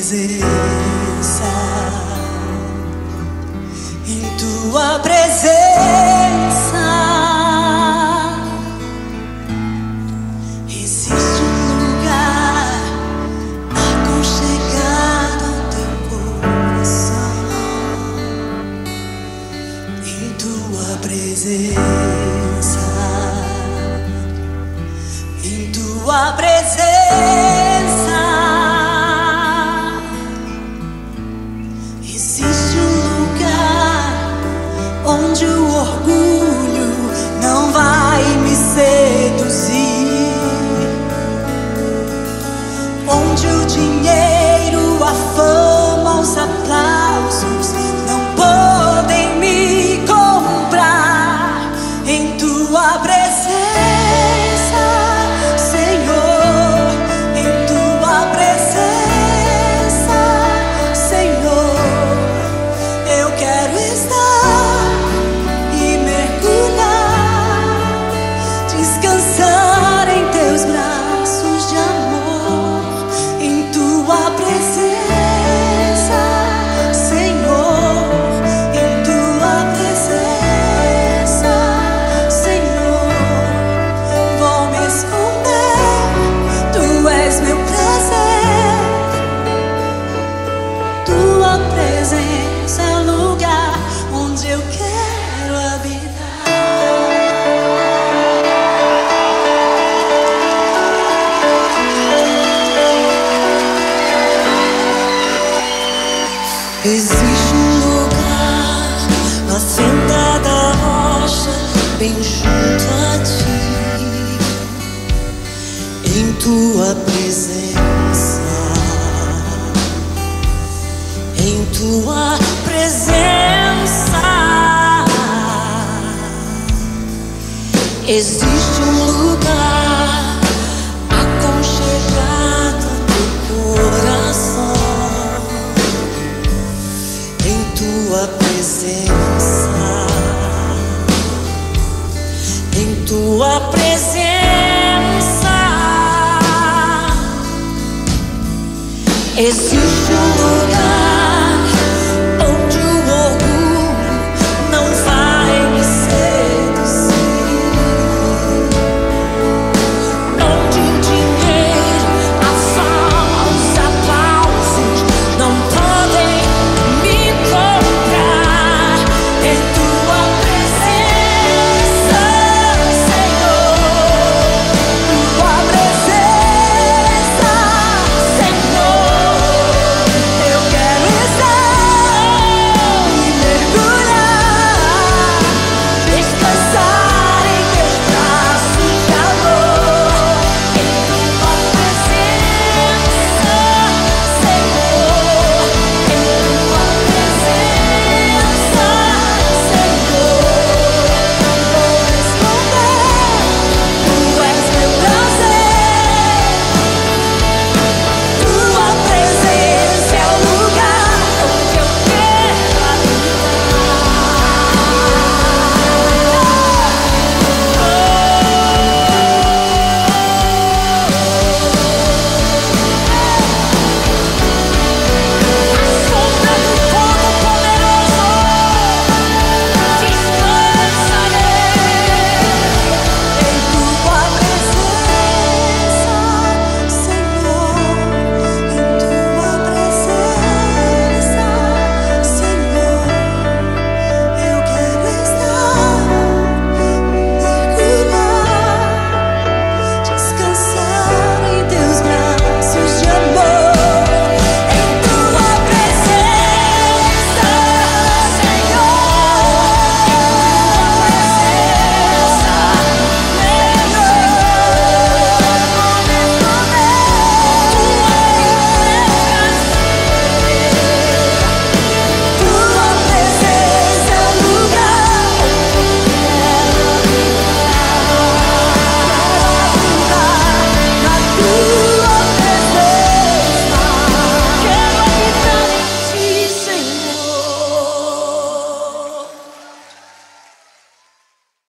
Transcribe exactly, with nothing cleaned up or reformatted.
presença, em tua presença, existe um lugar aconchegado ao teu coração. Em tua presença, em tua presença, existe um lugar onde o orgulho não vai me seduzir, onde o dinheiro, a fama, os aplausos não podem me comprar. Em tua presença, Senhor, em tua presença, Senhor, eu quero estar e mergulhar, descansar em teus braços de amor. Em tua presença, Senhor, em tua presença, Senhor, vou me esconder. Tu és meu prazer, tua presença é o lugar onde eu quero habitar. Existe um lugar na fenda da rocha, bem junto a ti. Em tua presença, em tua presença, existe um lugar aconchegado ao teu coração. Em tua presença, em tua presença, existe